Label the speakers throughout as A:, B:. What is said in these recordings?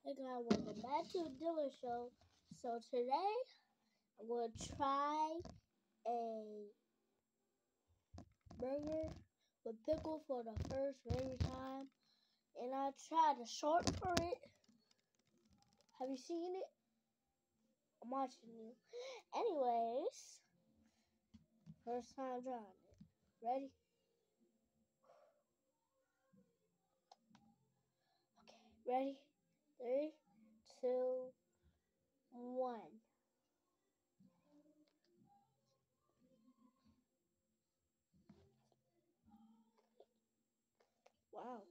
A: Hey guys, welcome back to the Dylan Show. So today I'm going to try a burger with pickles for the first very time, and I tried a short for it. Have you seen it? I'm watching you. Anyways, first time trying it. Ready? Okay, ready? 3, 2, 1. Wow.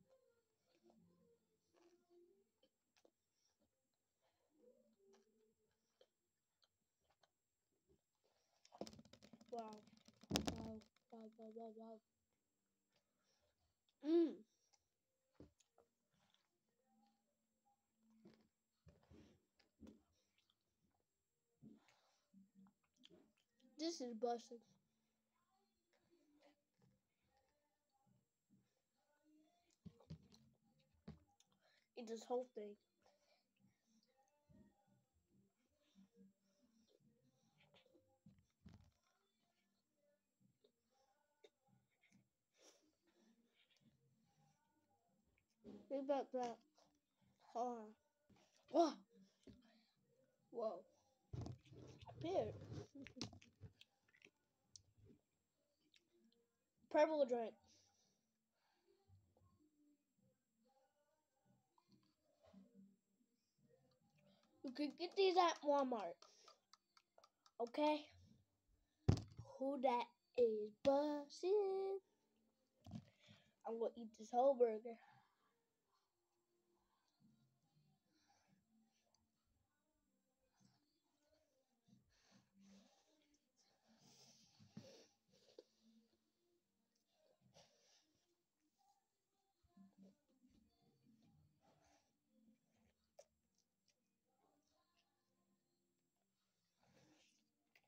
A: Wow. Wow. Wow. Wow. Wow. Wow. Mmm. This is busted. Eat this whole thing. Be back. Hold on. Whoa. Whoa. Beer. Purple drink. You can get these at Walmart. Okay? Who that is bussin'? I'm gonna eat this whole burger.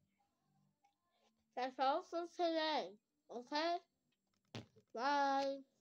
A: That's all for today. Okay? Bye.